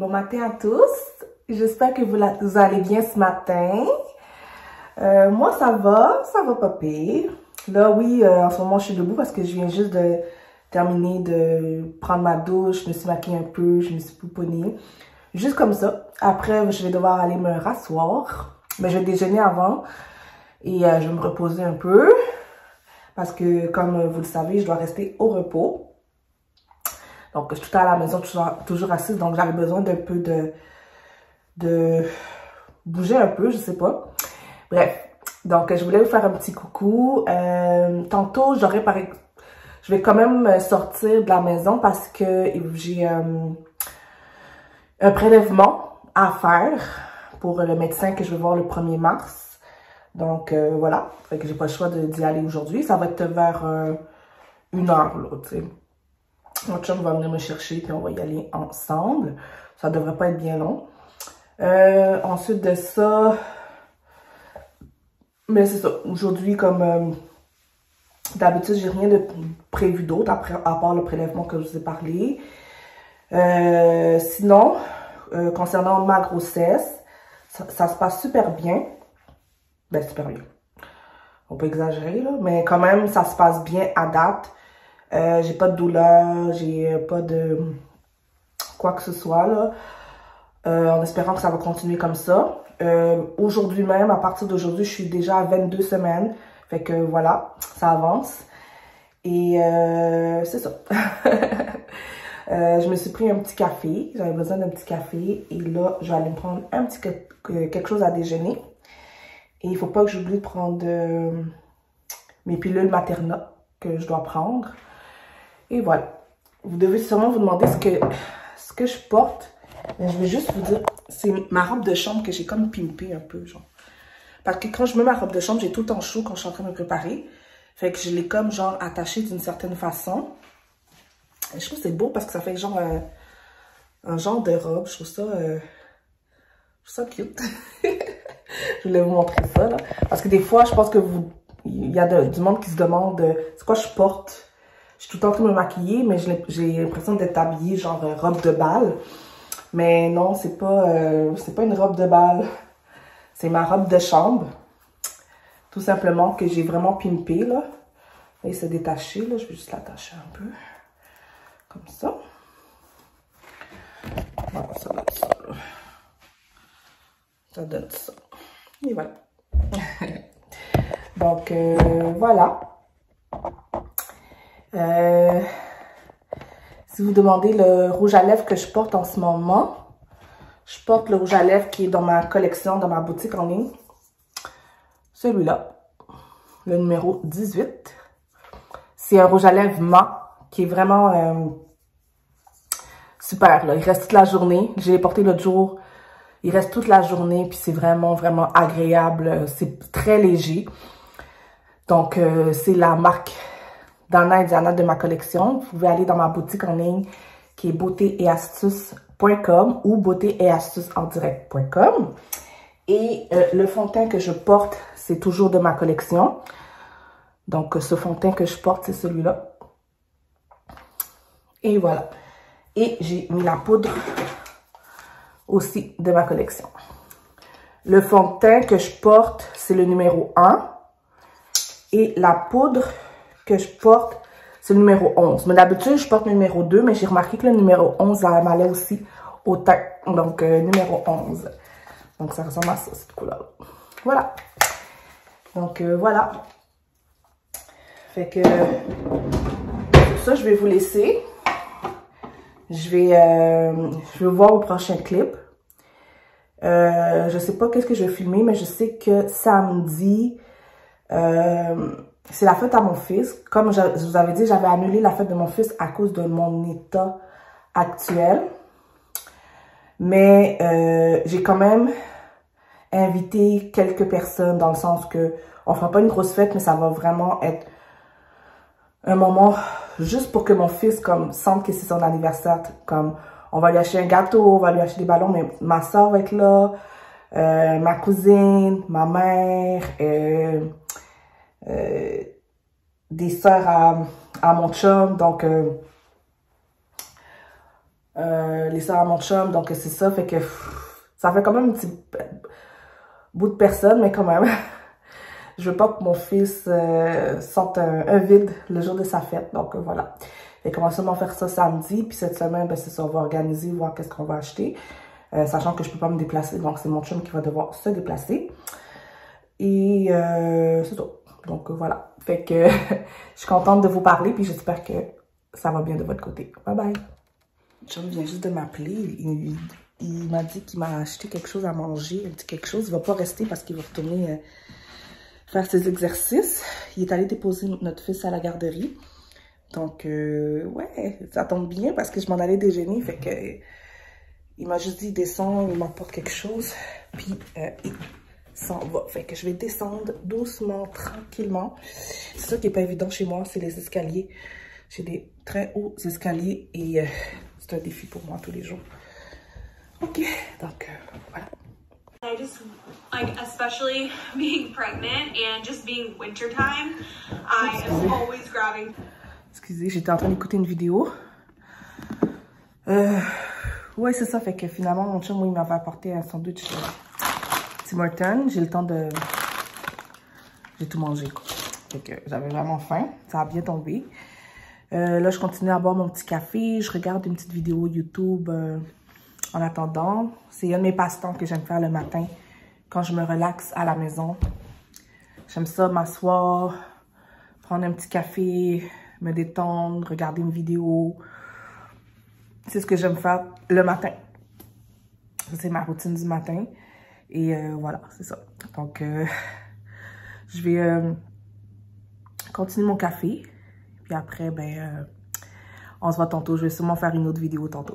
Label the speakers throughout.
Speaker 1: matin à tous. J'espère que vous allez bien ce matin. Moi, ça va pas pire. Là, oui, en ce moment, je suis debout parce que je viens juste de terminer de prendre ma douche. Je me suis maquillée un peu, je me suis pouponnée. Juste comme ça. Après, je vais devoir aller me rasseoir. Mais je vais déjeuner avant et je vais me reposer un peu. Parce que, comme vous le savez, je dois rester au repos. Donc, je suis tout à la maison, toujours assise. Donc, j'avais besoin d'un peu de bouger un peu, je sais pas. Bref. Donc, je voulais vous faire un petit coucou. Tantôt, je vais quand même sortir de la maison parce que j'ai un prélèvement à faire pour le médecin que je vais voir le 1er mars. Donc, voilà. Fait que j'ai pas le choix d'y aller aujourd'hui. Ça va être vers 1h, là, tu sais. Mon chum va venir me chercher puis on va y aller ensemble. Ça devrait pas être bien long. Ensuite de ça, mais c'est ça. Aujourd'hui, comme d'habitude, j'ai rien de prévu d'autre à part le prélèvement que je vous ai parlé. Sinon, concernant ma grossesse, ça se passe super bien. Ben, super bien. On peut exagérer, là. Mais quand même, ça se passe bien à date. J'ai pas de douleur, j'ai pas de quoi que ce soit, là. En espérant que ça va continuer comme ça. Aujourd'hui même, à partir d'aujourd'hui, je suis déjà à 22 semaines. Fait que voilà, ça avance. Et c'est ça. Je me suis pris un petit café. J'avais besoin d'un petit café. Et là, je vais aller me prendre un petit quelque chose à déjeuner. Et il faut pas que j'oublie de prendre mes pilules Materna que je dois prendre. Et voilà. Vous devez sûrement vous demander ce que je porte. Mais je vais juste vous dire, c'est ma robe de chambre que j'ai comme pimpé un peu, genre. Parce que quand je mets ma robe de chambre, j'ai tout le temps chaud quand je suis en train de me préparer. Fait que je l'ai comme genre attachée d'une certaine façon. Et je trouve que c'est beau parce que ça fait genre un genre de robe. Je trouve ça cute. Je voulais vous montrer ça, là. Parce que des fois, je pense que il y a du monde qui se demande c'est quoi je porte. Je suis tout le temps en train de me maquiller, mais j'ai l'impression d'être habillée genre robe de bal. Mais non, c'est pas une robe de bal. C'est ma robe de chambre. Tout simplement que j'ai vraiment pimpé, là. Là, il s'est détaché, là. Je vais juste l'attacher un peu. Comme ça. Voilà, ça donne ça, là. Ça donne ça. Et voilà. Donc, voilà. Si vous demandez le rouge à lèvres que je porte en ce moment, je porte le rouge à lèvres qui est dans ma collection, dans ma boutique en ligne. Celui-là, le numéro 18. C'est un rouge à lèvres mat qui est vraiment super, là. Il reste toute la journée. Je l'ai porté l'autre jour. Il reste toute la journée, puis c'est vraiment, vraiment agréable. C'est très léger. Donc, c'est la marque Dana et Diana de ma collection. Vous pouvez aller dans ma boutique en ligne qui est beautéetastuces.com ou beautéetastucesendirect.com. Et le fond de teint que je porte, c'est toujours de ma collection. Donc, ce fond de teint que je porte, c'est celui-là. Et voilà. Et j'ai mis la poudre aussi de ma collection. Le fond de teint que je porte, c'est le numéro 1. Et la poudre que je porte, c'est le numéro 11. Mais d'habitude, je porte le numéro 2, mais j'ai remarqué que le numéro 11 m'allait aussi au teint. Donc, numéro 11. Donc, ça ressemble à ça, cette couleur-là. Voilà. Donc, voilà. Fait que, pour ça, je vais vous laisser. Je vais vous voir au prochain clip. Je sais pas qu'est-ce que je vais filmer, mais je sais que samedi, c'est la fête à mon fils. Comme je vous avais dit, j'avais annulé la fête de mon fils à cause de mon état actuel. Mais j'ai quand même invité quelques personnes dans le sens que on fera pas une grosse fête, mais ça va vraiment être un moment juste pour que mon fils comme sente que c'est son anniversaire. Comme on va lui acheter un gâteau, on va lui acheter des ballons, mais ma soeur va être là, ma cousine, ma mère, des sœurs à mon chum. Donc les sœurs à mon chum, donc c'est ça, fait que ça fait quand même un petit bout de personne, mais quand même. Je veux pas que mon fils sorte un vide le jour de sa fête, donc voilà. Et on va sûrement faire ça samedi, puis cette semaine, ben, c'est ça, on va organiser, voir qu'est-ce qu'on va acheter. Sachant que je peux pas me déplacer, donc c'est mon chum qui va devoir se déplacer. Et c'est ça. Donc voilà. Fait que je suis contente de vous parler, puis j'espère que ça va bien de votre côté. Bye bye. Mon chum vient juste de m'appeler. Il m'a dit qu'il m'a acheté quelque chose à manger. Il dit quelque chose. Il va pas rester parce qu'il va retourner faire ses exercices. Il est allé déposer notre fils à la garderie. Donc, ouais, ça tombe bien parce que je m'en allais déjeuner. Fait que il m'a juste dit descend, il m'apporte quelque chose. Puis, il s'en va. Fait que je vais descendre doucement, tranquillement. C'est ça qui est pas évident chez moi, c'est les escaliers. J'ai des très hauts escaliers et c'est un défi pour moi tous les jours. Ok, donc voilà.
Speaker 2: I just, like, especially being pregnant and just being wintertime, I am always grabbing.
Speaker 1: Excusez, j'étais en train d'écouter une vidéo. Ouais, c'est ça, fait que finalement, mon chum, il m'avait apporté un sandwich Tim Hortons. J'ai le temps de... J'ai tout mangé, quoi. Fait que j'avais vraiment faim. Ça a bien tombé. Là, je continue à boire mon petit café. Je regarde une petite vidéo YouTube en attendant. C'est un de mes passe-temps que j'aime faire le matin quand je me relaxe à la maison. J'aime ça, m'asseoir, prendre un petit café, me détendre, regarder une vidéo. C'est ce que j'aime faire le matin. C'est ma routine du matin. Et voilà, c'est ça. Donc, je vais continuer mon café. Puis après, ben, on se voit tantôt. Je vais sûrement faire une autre vidéo tantôt.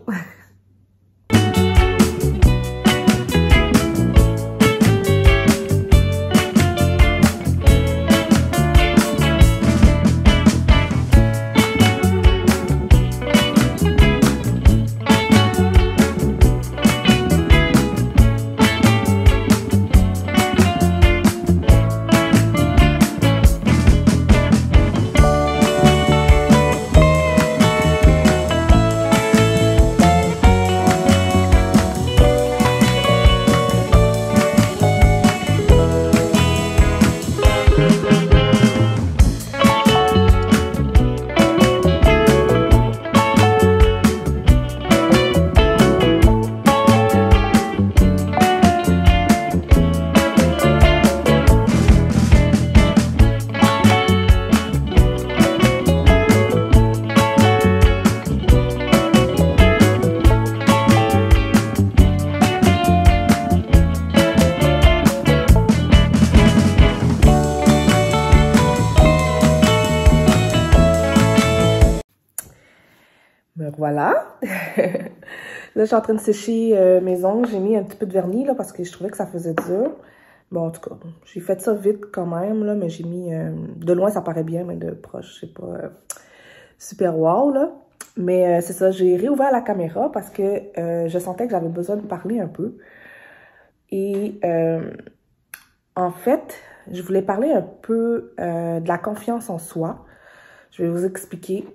Speaker 1: Me voilà. Là, je suis en train de sécher mes ongles. J'ai mis un petit peu de vernis là parce que je trouvais que ça faisait dur. Bon, en tout cas, j'ai fait ça vite quand même, là, mais j'ai mis... de loin, ça paraît bien, mais de proche, c'est pas super wow, là. Mais c'est ça, j'ai réouvert la caméra parce que je sentais que j'avais besoin de parler un peu. Et en fait, je voulais parler un peu de la confiance en soi. Je vais vous expliquer.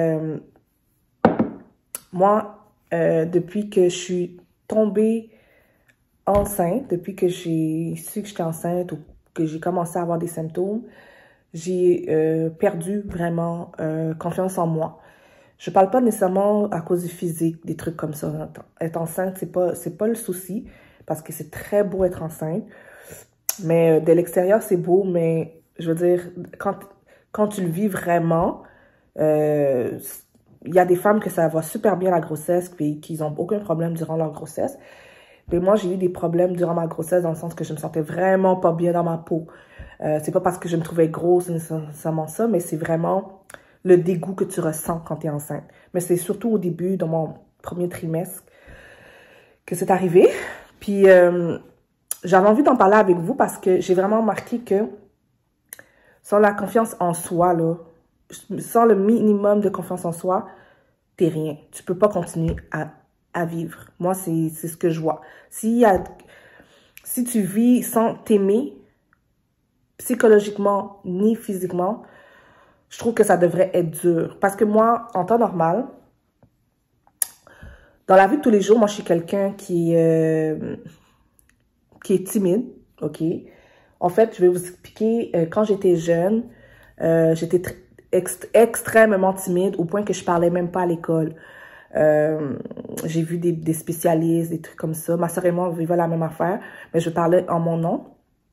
Speaker 1: Moi, depuis que je suis tombée enceinte, depuis que j'ai su que j'étais enceinte ou que j'ai commencé à avoir des symptômes, j'ai perdu vraiment confiance en moi. Je parle pas nécessairement à cause du physique, des trucs comme ça. Être enceinte, c'est pas le souci, parce que c'est très beau être enceinte. Mais de l'extérieur, c'est beau, mais je veux dire, quand tu le vis vraiment, il y a des femmes que ça va super bien la grossesse, puis qu'ils n'ont aucun problème durant leur grossesse. Mais moi, j'ai eu des problèmes durant ma grossesse dans le sens que je me sentais vraiment pas bien dans ma peau. C'est pas parce que je me trouvais grosse nécessairement ça, mais c'est vraiment le dégoût que tu ressens quand tu es enceinte. Mais c'est surtout au début, dans mon premier trimestre, que c'est arrivé. Puis, j'avais envie d'en parler avec vous parce que j'ai vraiment remarqué que sans la confiance en soi, là, sans le minimum de confiance en soi, t'es rien. Tu peux pas continuer à vivre. Moi, c'est ce que je vois. Si tu vis sans t'aimer, psychologiquement ni physiquement, je trouve que ça devrait être dur. Parce que moi, en temps normal, Dans la vie de tous les jours, moi, je suis quelqu'un qui est timide, OK? En fait, je vais vous expliquer, quand j'étais jeune, j'étais extrêmement timide au point que je parlais même pas à l'école. J'ai vu des spécialistes, des trucs comme ça. Ma sœur et moi, on vivait la même affaire, mais je parlais en mon nom.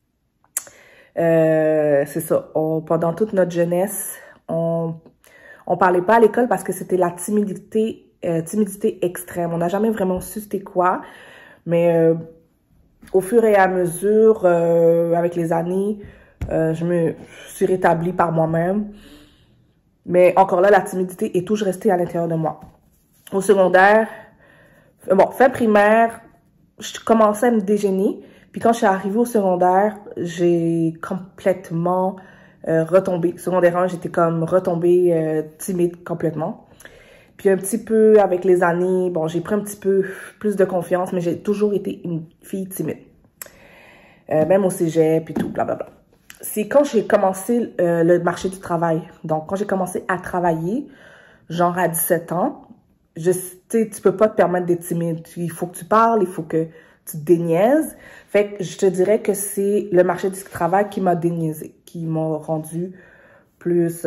Speaker 1: C'est ça. Pendant toute notre jeunesse, on parlait pas à l'école parce que c'était la timidité extrême. On n'a jamais vraiment su c'était quoi, mais au fur et à mesure, avec les années, je me suis rétablie par moi-même. Mais encore là, la timidité est toujours restée à l'intérieur de moi. Au secondaire, bon, fin primaire, je commençais à me dégêner. Puis quand je suis arrivée au secondaire, j'ai complètement retombé. Secondaire 1, j'étais comme retombée timide complètement. Puis un petit peu avec les années, bon, j'ai pris un petit peu plus de confiance, mais j'ai toujours été une fille timide. Même au cégep et tout, blablabla. C'est quand j'ai commencé le marché du travail. Donc, quand j'ai commencé à travailler, genre à 17 ans, tu peux pas te permettre d'être timide. Il faut que tu parles, il faut que tu te déniaises. Fait que je te dirais que c'est le marché du travail qui m'a déniaisé, qui m'a rendu plus...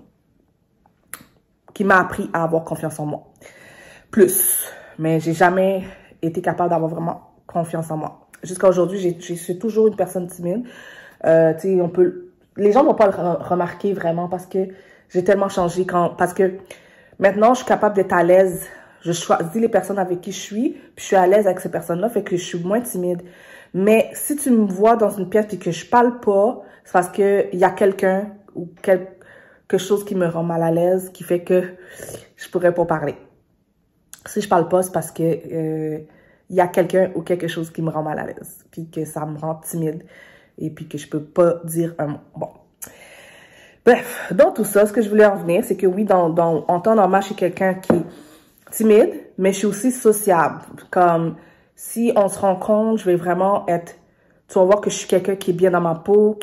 Speaker 1: qui m'a appris à avoir confiance en moi. Plus. Mais j'ai jamais été capable d'avoir vraiment confiance en moi. Jusqu'à aujourd'hui, je suis toujours une personne timide. Les gens vont pas le remarquer vraiment parce que j'ai tellement changé parce que maintenant, je suis capable d'être à l'aise. Je choisis les personnes avec qui je suis, puis je suis à l'aise avec ces personnes-là, fait que je suis moins timide. Mais si tu me vois dans une pièce et que je parle pas, c'est parce que il y a quelqu'un ou quelque chose qui me rend mal à l'aise, qui fait que je pourrais pas parler. Si je parle pas, c'est parce que il y a quelqu'un ou quelque chose qui me rend mal à l'aise, puis que ça me rend timide, et puis que je peux pas dire un mot. Bon. Bref, dans tout ça, ce que je voulais en venir, c'est que oui, en temps normal, je suis quelqu'un qui est timide, mais je suis aussi sociable. Comme, si on se rencontre, je vais vraiment être... Tu vas voir que je suis quelqu'un qui est bien dans ma peau,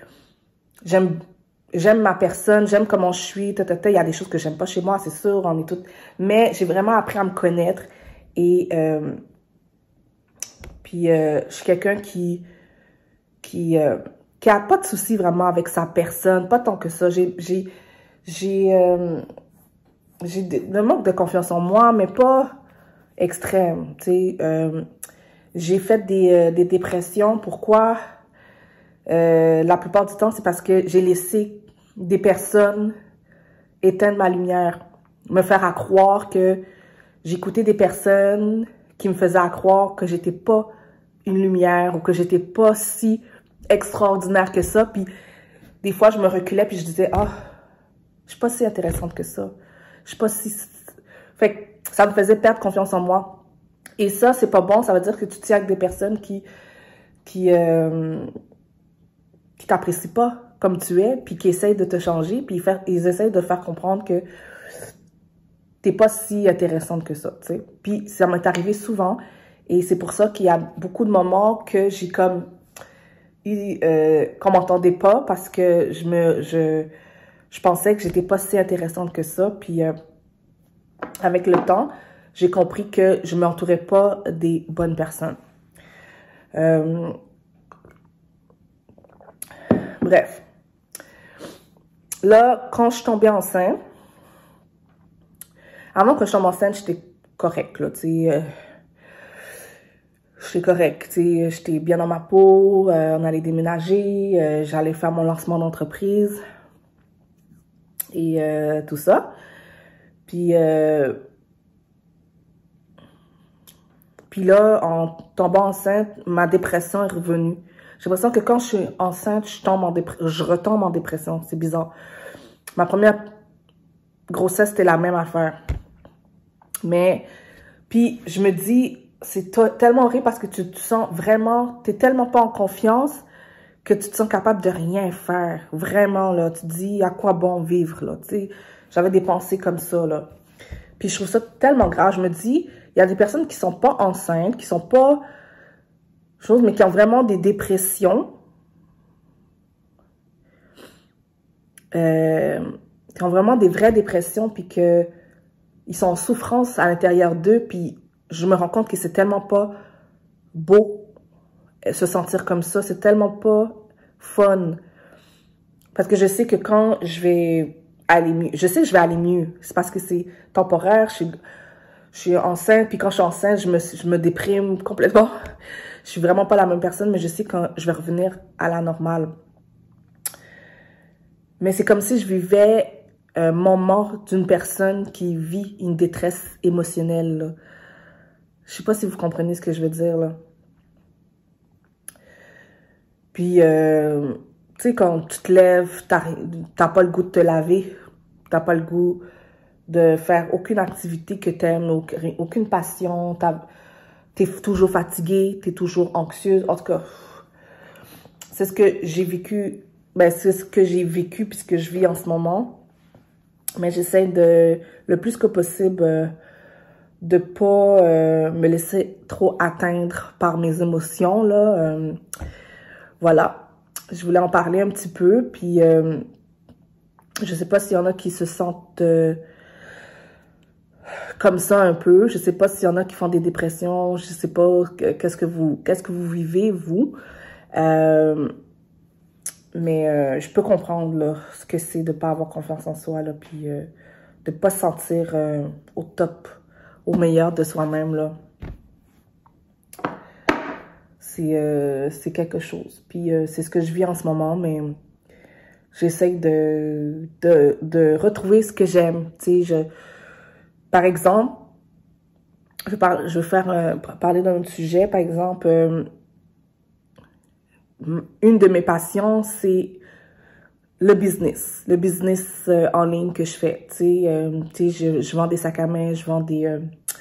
Speaker 1: J'aime ma personne, j'aime comment je suis, Il y a des choses que j'aime pas chez moi, c'est sûr, on est toutes... Mais j'ai vraiment appris à me connaître et... je suis quelqu'un qui a pas de soucis vraiment avec sa personne, pas tant que ça. J'ai un manque de confiance en moi, mais pas extrême, tu sais. J'ai fait des dépressions. Pourquoi? La plupart du temps, c'est parce que j'ai laissé des personnes éteindre ma lumière, me faire à croire que j'écoutais des personnes qui me faisaient à croire que j'étais pas une lumière ou que j'étais pas si extraordinaire que ça. Puis des fois, je me reculais puis je disais, ah, je suis pas si intéressante que ça. Je suis pas si... Fait que ça me faisait perdre confiance en moi. Et ça, c'est pas bon. Ça veut dire que tu tiens avec des personnes qui t'apprécient pas comme tu es, puis qui essayent de te changer, puis ils essayent de faire comprendre que t'es pas si intéressante que ça, tu sais. Puis ça m'est arrivé souvent, et c'est pour ça qu'il y a beaucoup de moments que j'ai comme... qu'on m'entendait pas, parce que je pensais que j'étais pas si intéressante que ça, puis avec le temps, j'ai compris que je m'entourais pas des bonnes personnes. Bref. Là, quand je suis tombée enceinte, avant que je tombe enceinte, j'étais correcte, là, tu sais. J'étais correcte, tu sais. J'étais bien dans ma peau, on allait déménager, j'allais faire mon lancement d'entreprise et tout ça. Puis là, en tombant enceinte, ma dépression est revenue. J'ai l'impression que quand je suis enceinte, je retombe en dépression. C'est bizarre. Ma première grossesse, c'était la même affaire. Mais, puis je me dis, c'est tellement horrible parce que tu te sens vraiment, t'es tellement pas en confiance que tu te sens capable de rien faire. Vraiment, là, tu te dis, à quoi bon vivre, là, tu sais. J'avais des pensées comme ça, là. Puis je trouve ça tellement grave. Je me dis, il y a des personnes qui sont pas enceintes, qui sont pas... mais qui ont vraiment des dépressions. Qui ont vraiment des vraies dépressions, puis que ils sont en souffrance à l'intérieur d'eux, puis je me rends compte que c'est tellement pas beau se sentir comme ça, c'est tellement pas fun. Parce que je sais que quand je vais aller mieux, je sais que je vais aller mieux, c'est parce que c'est temporaire, je suis enceinte, puis quand je suis enceinte, je me déprime complètement. Je suis vraiment pas la même personne, mais je sais quand je vais revenir à la normale. Mais c'est comme si je vivais un moment d'une personne qui vit une détresse émotionnelle, là. Je sais pas si vous comprenez ce que je veux dire, là. Puis, tu sais, quand tu te lèves, t'as pas le goût de te laver, t'as pas le goût de faire aucune activité que t'aimes, aucune passion, t'es toujours fatiguée, t'es toujours anxieuse. En tout cas, c'est ce que j'ai vécu, ben c'est ce que j'ai vécu puisque je vis en ce moment. Mais j'essaie le plus que possible, de pas me laisser trop atteindre par mes émotions, là. Voilà, je voulais en parler un petit peu, puis je sais pas s'il y en a qui se sentent comme ça un peu, je sais pas s'il y en a qui font des dépressions, je sais pas qu'est-ce que vous vivez, vous, mais je peux comprendre là, ce que c'est de pas avoir confiance en soi, là, puis de pas se sentir au top, au meilleur de soi-même, là. C'est quelque chose. Puis c'est ce que je vis en ce moment, mais j'essaie de retrouver ce que j'aime. Tu sais, par exemple, je vais parler d'un autre sujet. Par exemple, une de mes passions, c'est le business. Le business en ligne que je fais. Tu sais, je vends des sacs à main, je vends du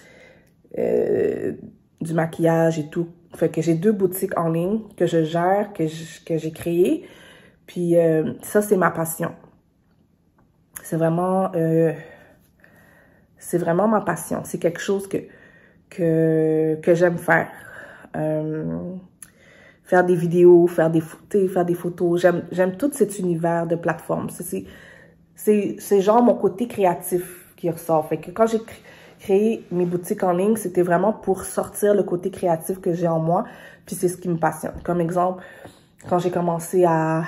Speaker 1: maquillage et tout. Fait que j'ai 2 boutiques en ligne que je gère, que j'ai créées. Puis ça, c'est ma passion. C'est vraiment ma passion. C'est quelque chose que j'aime faire. Faire des vidéos, faire des photos. J'aime tout cet univers de plateforme. C'est genre mon côté créatif qui ressort. Fait que quand j'ai créer mes boutiques en ligne, c'était vraiment pour sortir le côté créatif que j'ai en moi, puis c'est ce qui me passionne. Comme exemple, quand j'ai commencé à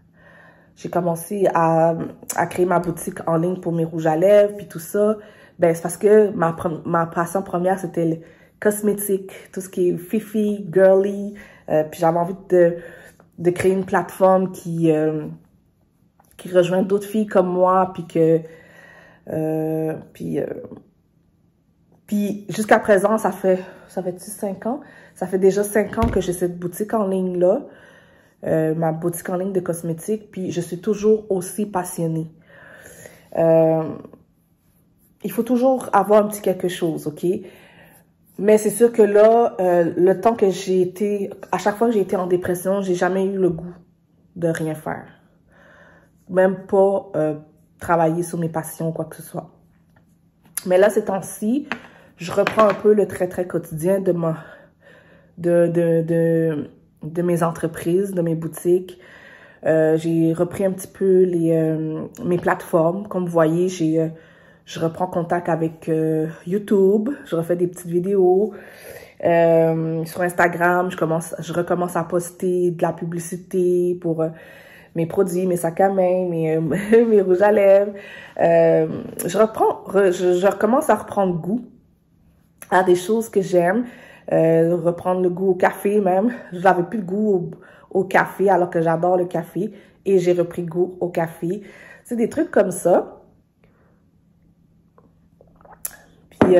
Speaker 1: créer ma boutique en ligne pour mes rouges à lèvres, puis tout ça, ben c'est parce que ma passion première, c'était le cosmétique, tout ce qui est fifi, girly, puis j'avais envie de créer une plateforme qui rejoint d'autres filles comme moi, puis que puis jusqu'à présent, ça fait 5 ans? Ça fait déjà 5 ans que j'ai cette boutique en ligne-là, ma boutique en ligne de cosmétiques, puis je suis toujours aussi passionnée. Il faut toujours avoir un petit quelque chose, OK? Mais c'est sûr que là, le temps que à chaque fois que j'ai été en dépression, j'ai jamais eu le goût de rien faire. Même pas travailler sur mes passions ou quoi que ce soit. Mais là, ces temps-ci, je reprends un peu le très quotidien de mes entreprises, de mes boutiques. J'ai repris un petit peu mes plateformes. Comme vous voyez, je reprends contact avec YouTube. Je refais des petites vidéos. Sur Instagram, je recommence à poster de la publicité pour mes produits, mes sacs à main, mes rouges à lèvres. Je recommence à reprendre goût à des choses que j'aime, reprendre le goût au café même. Je n'avais plus de goût au café alors que j'adore le café et j'ai repris goût au café. C'est des trucs comme ça. Puis,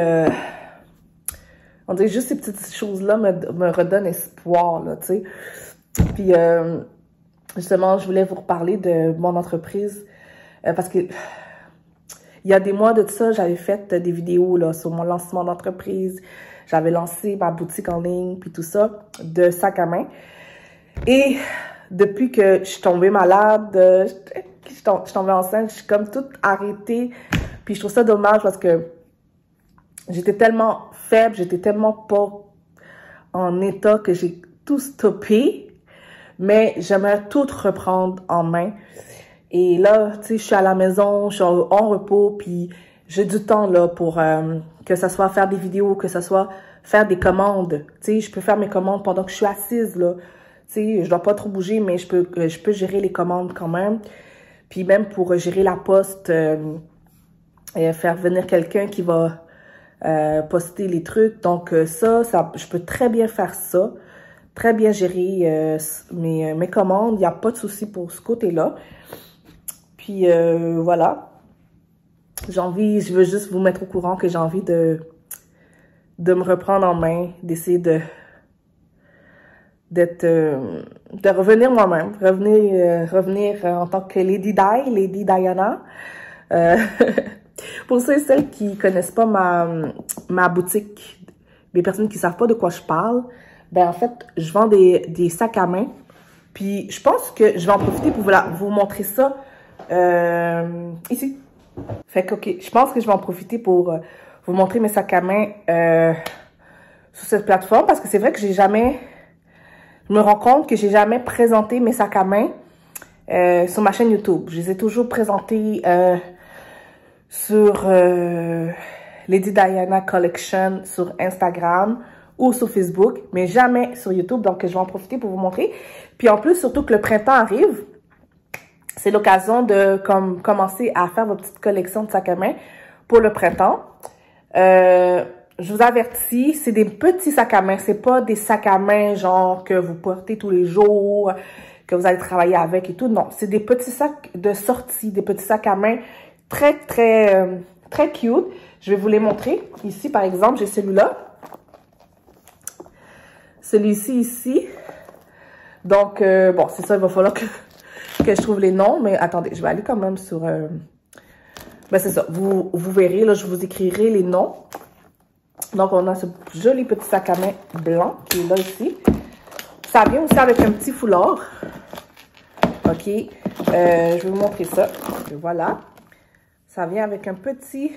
Speaker 1: on dirait juste ces petites choses-là me redonnent espoir, là, tu sais. Puis, justement, je voulais vous reparler de mon entreprise parce que il y a des mois de ça, j'avais fait des vidéos là sur mon lancement d'entreprise. J'avais lancé ma boutique en ligne, puis tout ça, de sacs à main. Et depuis que je suis tombée malade, je suis tombée enceinte, je suis comme toute arrêtée. Puis je trouve ça dommage parce que j'étais tellement faible, j'étais tellement pas en état que j'ai tout stoppé. Mais j'aimerais tout reprendre en main. Et là, tu sais, je suis à la maison, je suis en repos, puis j'ai du temps là pour que ce soit faire des vidéos, que ce soit faire des commandes. Tu sais, je peux faire mes commandes pendant que je suis assise là. Tu sais, je dois pas trop bouger, mais je peux gérer les commandes quand même. Puis même pour gérer la poste, et faire venir quelqu'un qui va poster les trucs. Donc ça, je peux très bien faire ça. Très bien gérer mes commandes. Il n'y a pas de souci pour ce côté-là. Puis voilà. Je veux juste vous mettre au courant que j'ai envie de me reprendre en main, d'essayer de revenir moi-même, revenir en tant que Lady Diana. Pour ceux et celles qui connaissent pas ma boutique, les personnes qui savent pas de quoi je parle, ben en fait, je vends des sacs à main. Puis je pense que je vais en profiter pour vous montrer ça ici. Fait que, ok, je pense que je vais en profiter pour vous montrer mes sacs à main sur cette plateforme. Parce que c'est vrai que je me rends compte que j'ai jamais présenté mes sacs à main sur ma chaîne YouTube. Je les ai toujours présentés sur Lady Diana Collection sur Instagram ou sur Facebook, mais jamais sur YouTube. Donc, je vais en profiter pour vous montrer. Puis en plus, surtout que le printemps arrive, c'est l'occasion de commencer à faire vos petites collections de sacs à main pour le printemps. Je vous avertis, c'est des petits sacs à main. C'est pas des sacs à main genre que vous portez tous les jours, que vous allez travailler avec et tout. Non, c'est des petits sacs de sortie, des petits sacs à main très cute. Je vais vous les montrer. Ici, par exemple, j'ai celui-là. Celui-ci, ici. Donc, bon, c'est ça, il va falloir que je trouve les noms, mais attendez, je vais aller quand même sur... Ben c'est ça, vous verrez, là, je vous écrirai les noms. Donc, on a ce joli petit sac à main blanc qui est là ici. Ça vient aussi avec un petit foulard. Ok, je vais vous montrer ça. Donc, voilà. Ça vient avec un petit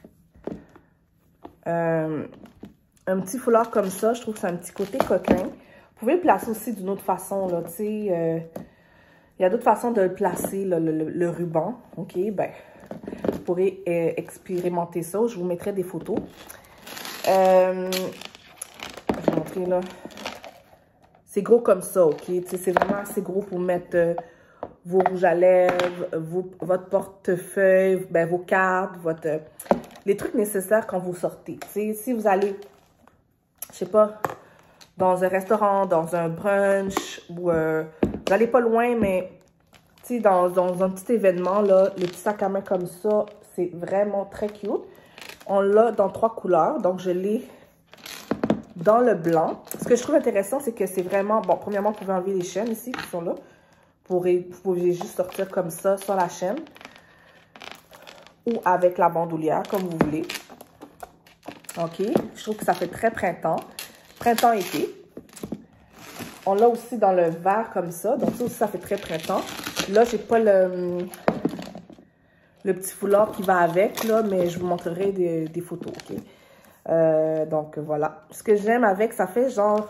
Speaker 1: foulard comme ça. Je trouve que c'est un petit côté coquin. Vous pouvez le placer aussi d'une autre façon, là, tu sais... il y a d'autres façons de placer le ruban. OK, ben, vous pourrez expérimenter ça. Je vous mettrai des photos. Je vais montrer là. C'est gros comme ça, OK? C'est vraiment assez gros pour mettre vos rouges à lèvres, votre portefeuille, ben, vos cartes, les trucs nécessaires quand vous sortez. T'sais, si vous allez, je sais pas, dans un restaurant, dans un brunch, ou vous n'allez pas loin, mais dans un petit événement, là, les petits sacs à main comme ça, c'est vraiment très cute. On l'a dans 3 couleurs, donc je l'ai dans le blanc. Ce que je trouve intéressant, c'est que c'est vraiment... Bon, premièrement, vous pouvez enlever les chaînes ici qui sont là. Vous pouvez juste sortir comme ça, sur la chaîne. Ou avec la bandoulière, comme vous voulez. OK? Je trouve que ça fait très printemps. Printemps-été. On l'a aussi dans le vert comme ça. Donc, ça aussi, ça fait très printemps. Là, j'ai pas le petit foulard qui va avec, là, mais je vous montrerai des photos, OK? Donc, voilà. Ce que j'aime avec, ça fait genre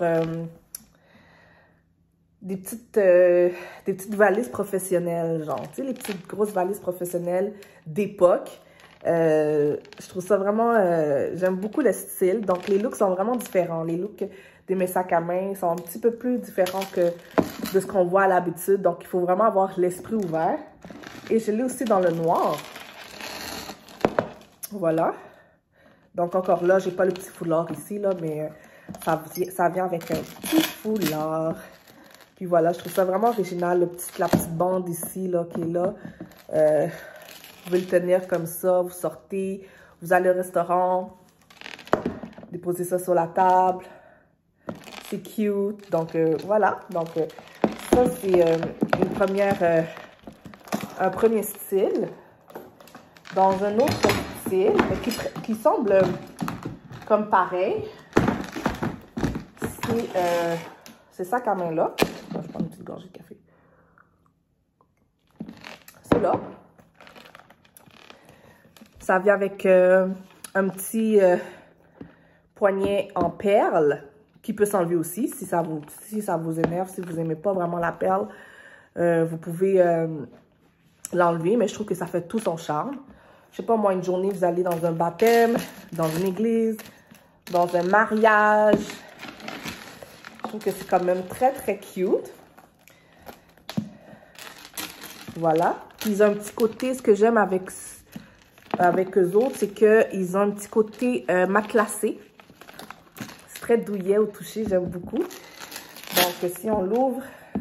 Speaker 1: des petites valises professionnelles, genre, tu sais, les petites grosses valises professionnelles d'époque. Je trouve ça vraiment... j'aime beaucoup le style. Donc, les looks sont vraiment différents. Les looks de mes sacs à main sont un petit peu plus différents que de ce qu'on voit à l'habitude. Donc, il faut vraiment avoir l'esprit ouvert. Et je l'ai aussi dans le noir. Voilà. Donc, encore là, j'ai pas le petit foulard ici, là, mais ça vient avec un petit foulard. Puis voilà, je trouve ça vraiment original, la petite bande ici, là, qui est là. Vous pouvez le tenir comme ça, vous sortez, vous allez au restaurant, déposez ça sur la table. C'est cute. Donc, voilà. Donc, ça, c'est un premier style. Dans un autre style, qui semble comme pareil, c'est ça quand même là. Je vais prendre une petite gorgée de café. C'est là. Ça vient avec un petit poignet en perles qui peut s'enlever aussi si ça vous énerve, si vous n'aimez pas vraiment la perle. Vous pouvez l'enlever, mais je trouve que ça fait tout son charme. je sais pas moi, une journée, vous allez dans un baptême, dans une église, dans un mariage. Je trouve que c'est quand même très, très cute. Voilà. Puis ils ont un petit côté, ce que j'aime avec eux autres, c'est qu'ils ont un petit côté matelassé. C'est très douillet au toucher, j'aime beaucoup. Donc, si on l'ouvre,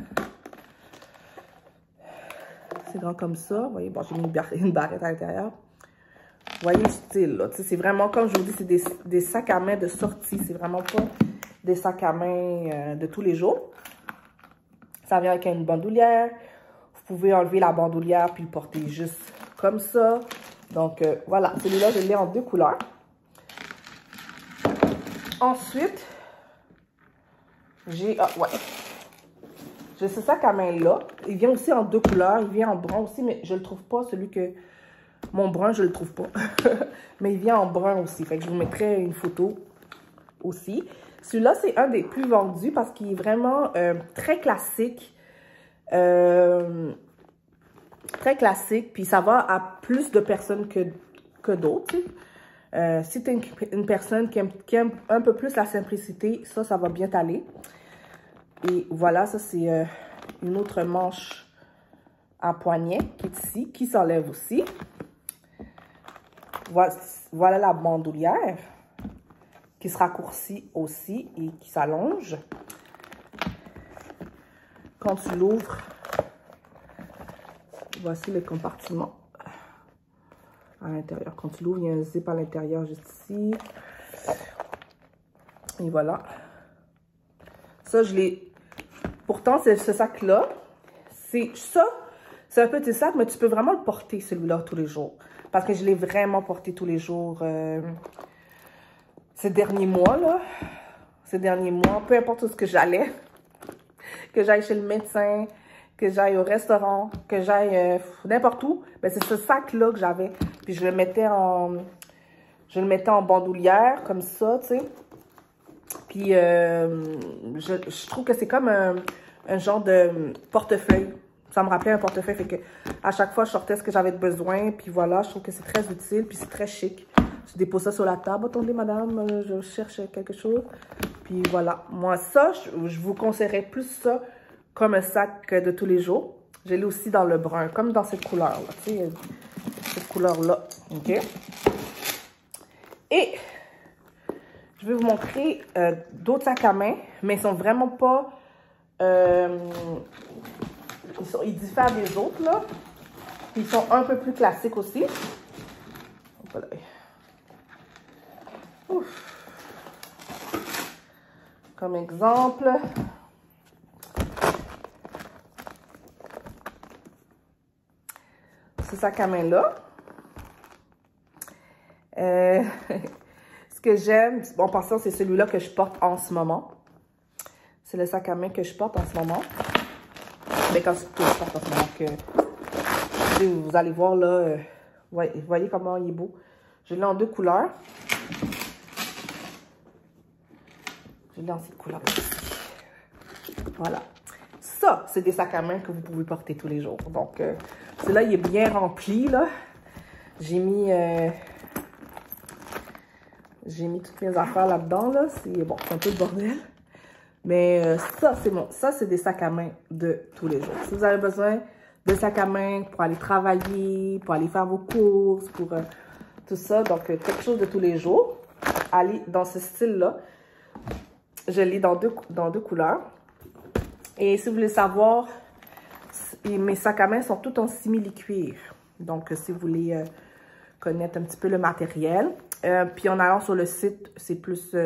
Speaker 1: c'est grand comme ça. Vous voyez, bon, j'ai mis une barrette à l'intérieur. Vous voyez le style, là. C'est vraiment, comme je vous dis, c'est des sacs à main de sortie. C'est vraiment pas des sacs à main de tous les jours. Ça vient avec une bandoulière. Vous pouvez enlever la bandoulière puis le porter juste comme ça. Donc, voilà. Celui-là, je l'ai en 2 couleurs. Ensuite, j'ai... Ah, ouais. J'ai ce sac à main-là. Il vient aussi en 2 couleurs. Il vient en brun aussi, mais je le trouve pas. Celui que... Mon brun, je le trouve pas. Mais il vient en brun aussi. Fait que je vous mettrai une photo aussi. Celui-là, c'est un des plus vendus parce qu'il est vraiment très classique. Très classique. Puis ça va à plus de personnes que d'autres. Si tu es une personne qui aime un peu plus la simplicité, ça va bien t'aller. Et voilà, ça c'est une autre manche à poignet qui est ici, qui s'enlève aussi. Voilà la bandoulière qui se raccourcit aussi et qui s'allonge. Quand tu l'ouvres, voici le compartiment à l'intérieur. Quand tu l'ouvres, il y a un zip à l'intérieur juste ici. Et voilà. Ça, je l'ai... Pourtant, c'est ce sac-là. C'est un petit sac, mais tu peux vraiment le porter, celui-là, tous les jours. Parce que je l'ai vraiment porté tous les jours ces derniers mois, là. Ces derniers mois, peu importe où ce que j'allais. Que j'aille chez le médecin, que j'aille au restaurant, que j'aille n'importe où. Ben, c'est ce sac-là que j'avais. Puis je le mettais en bandoulière, comme ça, tu sais. Puis je trouve que c'est comme un genre de portefeuille. Ça me rappelait un portefeuille, fait que à chaque fois, je sortais ce que j'avais besoin. Puis voilà, je trouve que c'est très utile, puis c'est très chic. Je dépose ça sur la table. Attendez, madame, je cherche quelque chose. Puis voilà. Moi, ça, je vous conseillerais plus ça comme un sac de tous les jours. Je l'ai aussi dans le brun, comme dans cette couleur-là. Tu sais, cette couleur-là. OK? Et je vais vous montrer d'autres sacs à main, mais ils sont vraiment pas... ils diffèrent des autres, là. Puis ils sont un peu plus classiques aussi. Voilà. Ouf. Comme exemple... ce sac à main-là. Ce que j'aime, bon, passant, c'est celui-là que je porte en ce moment. C'est le sac à main que je porte en ce moment. Mais quand je porte en ce moment, que vous allez voir là, voyez comment il est beau. Je l'ai en 2 couleurs. Je l'ai en cette couleur aussi. Voilà. Ça, c'est des sacs à main que vous pouvez porter tous les jours. Donc, celui-là, il est bien rempli, là. J'ai mis toutes mes affaires là-dedans, là. Bon, c'est un peu le bordel. Mais ça, c'est des sacs à main de tous les jours. Si vous avez besoin de sacs à main pour aller travailler, pour aller faire vos courses, pour tout ça, donc quelque chose de tous les jours, allez dans ce style-là. Je l'ai dans deux couleurs. Et si vous voulez savoir, mes sacs à main sont tous en simili-cuir. Donc, si vous voulez connaître un petit peu le matériel. Puis en allant sur le site, c'est plus...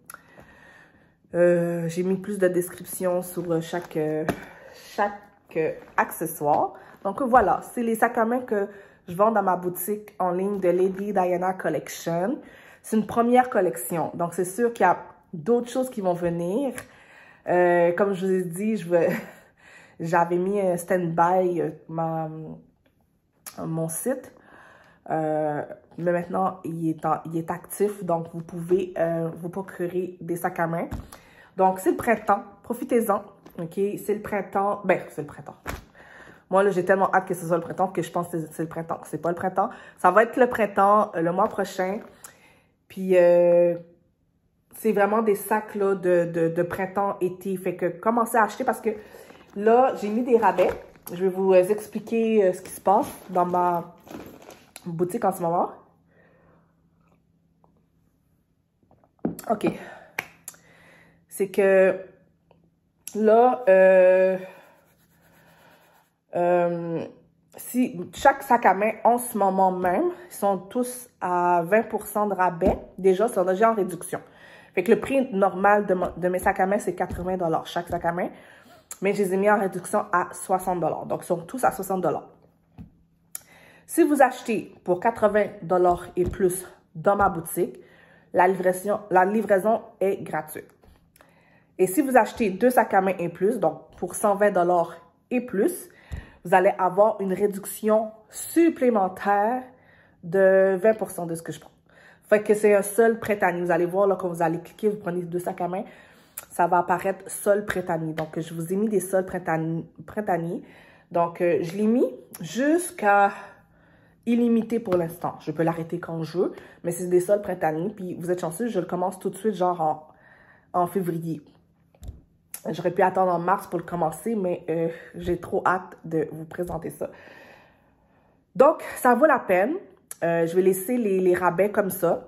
Speaker 1: j'ai mis plus de descriptions sur chaque accessoire. Donc voilà, c'est les sacs à main que je vends dans ma boutique en ligne de Lady Diana Collection. C'est une première collection. Donc c'est sûr qu'il y a d'autres choses qui vont venir. Comme je vous ai dit, j'avais mis un stand-by mon site. Mais maintenant, il est actif. Donc, vous pouvez vous procurer des sacs à main. Donc, c'est le printemps. Profitez-en. OK? C'est le printemps. Ben, c'est le printemps. Moi, là, j'ai tellement hâte que ce soit le printemps que je pense que c'est le printemps. C'est pas le printemps. Ça va être le printemps le mois prochain. Puis, c'est vraiment des sacs là, de printemps-été. Fait que commencez à acheter parce que là, j'ai mis des rabais. Je vais vous expliquer ce qui se passe dans ma boutique en ce moment. OK. C'est que là, si chaque sac à main en ce moment même, ils sont tous à 20% de rabais. Déjà, ils sont déjà en réduction. Fait que le prix normal de mes sacs à main, c'est 80 $ chaque sac à main. Mais je les ai mis en réduction à 60 $. Donc, ils sont tous à 60 $. Si vous achetez pour 80 $ et plus dans ma boutique, la livraison est gratuite. Et si vous achetez 2 sacs à main et plus, donc pour 120 $ et plus, vous allez avoir une réduction supplémentaire de 20% de ce que je prends. Fait que c'est un sol prêt-à-nu. Vous allez voir, là, quand vous allez cliquer, vous prenez 2 sacs à main, ça va apparaître sol prêt-à-nu. Donc, je vous ai mis des sols prêt-à-nu. Donc, je l'ai mis jusqu'à illimité pour l'instant. Je peux l'arrêter quand je veux, mais c'est des sols prêt-à-nu. Puis, vous êtes chanceux, je le commence tout de suite, genre en février. J'aurais pu attendre en mars pour le commencer, mais j'ai trop hâte de vous présenter ça. Donc, ça vaut la peine. Je vais laisser les rabais comme ça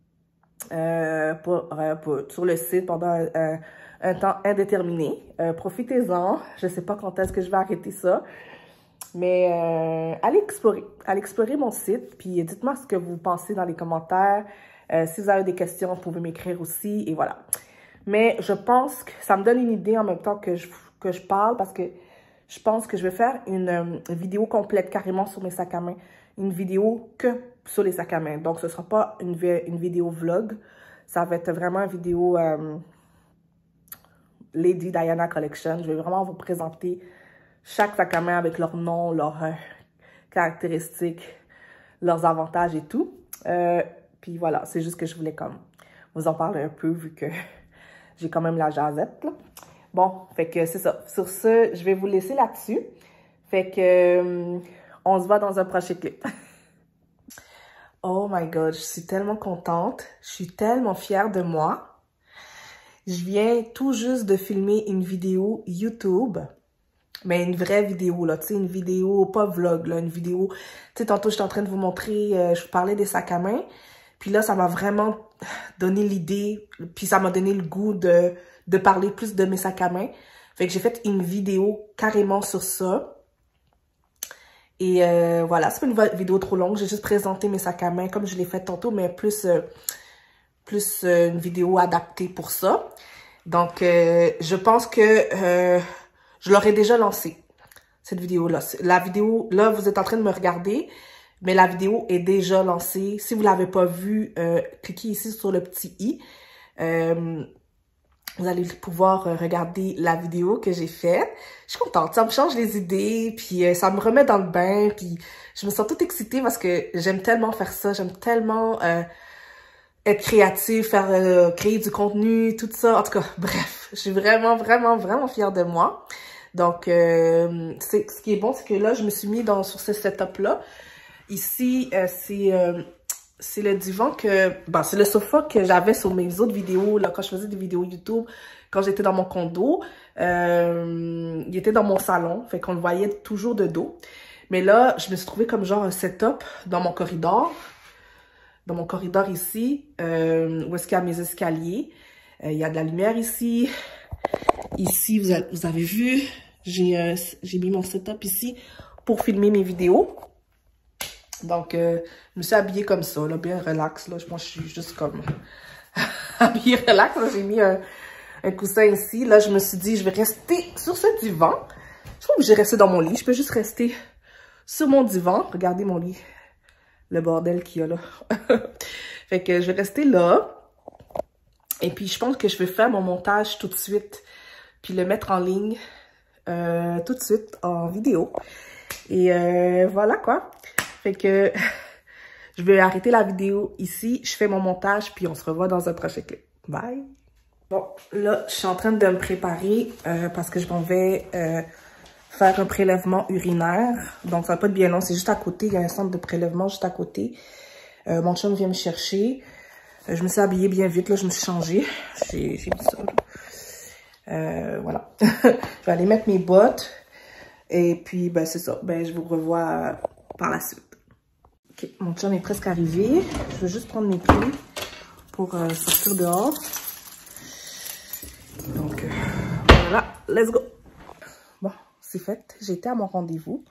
Speaker 1: sur le site pendant un temps indéterminé. Profitez-en. Je ne sais pas quand est-ce que je vais arrêter ça. Mais allez explorer mon site. Puis dites-moi ce que vous pensez dans les commentaires. Si vous avez des questions, vous pouvez m'écrire aussi. Et voilà. Mais je pense que ça me donne une idée en même temps que je parle parce que je pense que je vais faire une vidéo complète carrément sur mes sacs à main. Une vidéo que sur les sacs à main. Donc, ce ne sera pas une vidéo vlog. Ça va être vraiment une vidéo Lady Diana Collection. Je vais vraiment vous présenter chaque sac à main avec leur nom, leurs caractéristiques, leurs avantages et tout. Puis voilà, c'est juste que je voulais comme vous en parler un peu vu que j'ai quand même la jasette, là. Bon, fait que c'est ça. Sur ce, je vais vous laisser là-dessus. Fait que on se voit dans un prochain clip. Oh my God, je suis tellement contente. Je suis tellement fière de moi. Je viens tout juste de filmer une vidéo YouTube. Mais une vraie vidéo, là. Tu sais, une vidéo, pas vlog, là. Une vidéo. Tu sais, tantôt, j'étais en train de vous montrer, je vous parlais des sacs à main. Puis là, ça m'a vraiment donné l'idée. Puis ça m'a donné le goût de parler plus de mes sacs à main. Fait que j'ai fait une vidéo carrément sur ça. Et voilà, c'est pas une vidéo trop longue. J'ai juste présenté mes sacs à main comme je l'ai fait tantôt, mais plus une vidéo adaptée pour ça. Donc, je pense que je l'aurais déjà lancée, cette vidéo-là. La vidéo, là, vous êtes en train de me regarder, mais la vidéo est déjà lancée. Si vous ne l'avez pas vue, cliquez ici sur le petit i. Vous allez pouvoir regarder la vidéo que j'ai faite. Je suis contente, ça me change les idées, puis ça me remet dans le bain, puis je me sens toute excitée parce que j'aime tellement faire ça, j'aime tellement être créative, créer du contenu, tout ça. En tout cas, bref, je suis vraiment, vraiment, vraiment fière de moi. Donc, ce qui est bon, c'est que là, je me suis mis sur ce setup-là. Ici, c'est le divan c'est le sofa que j'avais sur mes autres vidéos, là, quand je faisais des vidéos YouTube, quand j'étais dans mon condo. Il était dans mon salon, fait qu'on le voyait toujours de dos. Mais là, je me suis trouvée comme genre un setup dans mon corridor. Dans mon corridor ici, où est-ce qu'il y a mes escaliers. Il y a de la lumière ici. Ici, vous avez vu, j'ai mis mon setup ici pour filmer mes vidéos. Donc, je me suis habillée comme ça, là, bien relax. Là. Moi, je suis juste comme habillée relax. J'ai mis un coussin ici. Là, je me suis dit, je vais rester sur ce divan. Je trouve que j'ai resté dans mon lit. Je peux juste rester sur mon divan. Regardez mon lit. Le bordel qu'il y a là. Fait que je vais rester là. Et puis, je pense que je vais faire mon montage tout de suite. Puis le mettre en ligne tout de suite en vidéo. Et voilà quoi. Fait que je vais arrêter la vidéo ici. Je fais mon montage, puis on se revoit dans un prochain clip. Bye! Bon, là, je suis en train de me préparer parce que je m'en vais faire un prélèvement urinaire. Donc, ça va pas être bien long. C'est juste à côté. Il y a un centre de prélèvement juste à côté. Mon chum vient me chercher. Je me suis habillée bien vite. Là, je me suis changée. J'ai mis ça. Voilà. Je vais aller mettre mes bottes. Et puis, ben, c'est ça. Ben, je vous revois par la suite. Ok, mon chum est presque arrivé. Je vais juste prendre mes clés pour sortir dehors. Donc, voilà. Let's go. Bon, c'est fait. J'ai été à mon rendez-vous.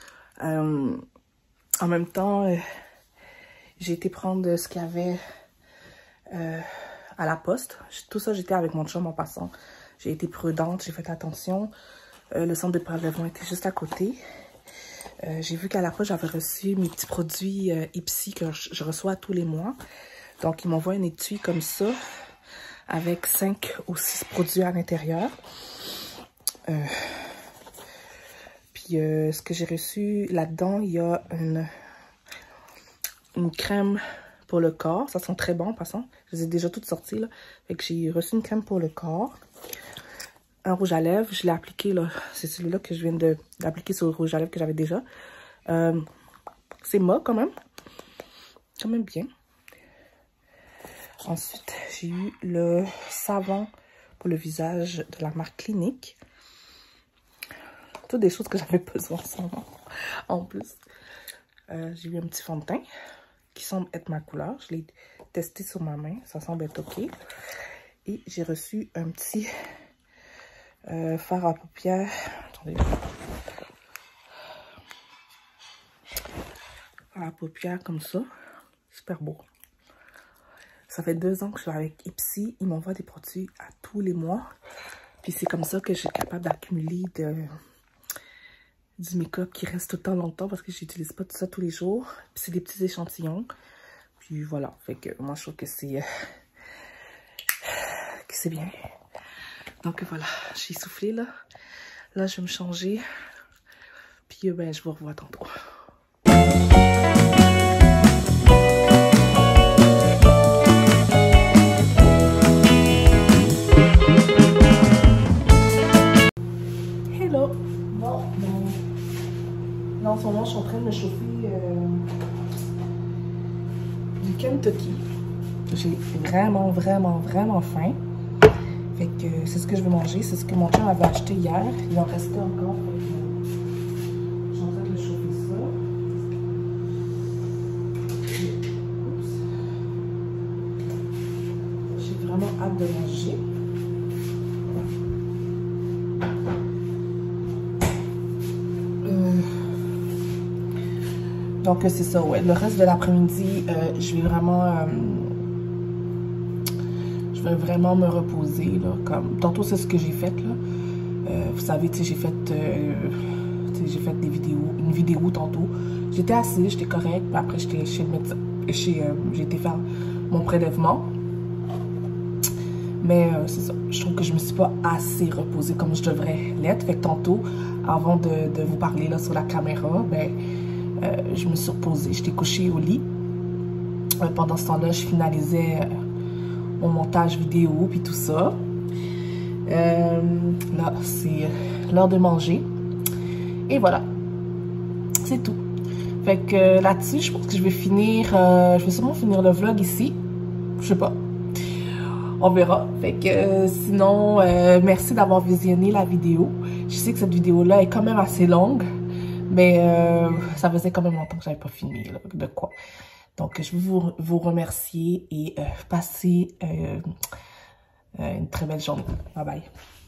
Speaker 1: En même temps, j'ai été prendre ce qu'il y avait à la poste. Tout ça, j'étais avec mon chum en passant. J'ai été prudente, j'ai fait attention. Le centre de prélèvement était juste à côté. J'ai vu qu'à la poste, j'avais reçu mes petits produits Ipsy que je reçois tous les mois. Donc, ils m'envoient un étui comme ça, avec 5 ou 6 produits à l'intérieur. Puis, ce que j'ai reçu là-dedans, il y a une crème pour le corps. Ça sent très bon en passant. Je les ai déjà toutes sorties, là. Fait que j'ai reçu une crème pour le corps. Un rouge à lèvres, je l'ai appliqué, là. C'est celui-là que je viens d'appliquer sur le rouge à lèvres que j'avais déjà. C'est mauve quand même. Quand même bien. Ensuite, j'ai eu le savon pour le visage de la marque Clinique. Toutes des choses que j'avais besoin en ce moment. En plus, j'ai eu un petit fond de teint qui semble être ma couleur. Je l'ai testé sur ma main. Ça semble être OK. Et j'ai reçu un petit fard à paupières. Attendez. Fard à paupières comme ça. Super beau. Ça fait 2 ans que je suis avec Ipsy. Ils m'envoient des produits à tous les mois. Puis c'est comme ça que je suis capable d'accumuler du make-up qui reste tout le temps longtemps parce que j'utilise pas tout ça tous les jours. Puis c'est des petits échantillons. Puis voilà. Fait que moi je trouve que c'est bien. Donc voilà, j'ai soufflé là. Là, je vais me changer. Puis ben, je vous revois tantôt. Hello! Bon, là en ce moment, je suis en train de me chauffer du Kentucky. J'ai vraiment faim. Fait que c'est ce que je vais manger. C'est ce que mon chum avait acheté hier. Il en restait encore. Je suis en train de le chauffer ça. J'ai vraiment hâte de manger. Donc c'est ça, ouais. Le reste de l'après-midi, je vais vraiment me reposer, là, comme tantôt c'est ce que j'ai fait, là. Vous savez, tu sais, j'ai fait une vidéo tantôt. J'étais assise, j'étais correcte, puis après j'étais chez le médecin, j'ai été faire mon prélèvement. Mais c'est ça, je trouve que je me suis pas assez reposée comme je devrais l'être. Fait que tantôt, avant de vous parler là sur la caméra, ben je me suis reposée, j'étais couchée au lit. Pendant ce temps-là, je finalisais mon montage vidéo puis tout ça. Là, c'est l'heure de manger. Et voilà. C'est tout. Fait que là-dessus, je pense que je vais finir... je vais sûrement finir le vlog ici. Je sais pas. On verra. Fait que sinon, merci d'avoir visionné la vidéo. Je sais que cette vidéo-là est quand même assez longue. Mais ça faisait quand même longtemps que j'avais pas filmé là, de quoi. Donc, je veux vous remercier et passer une très belle journée. Bye bye.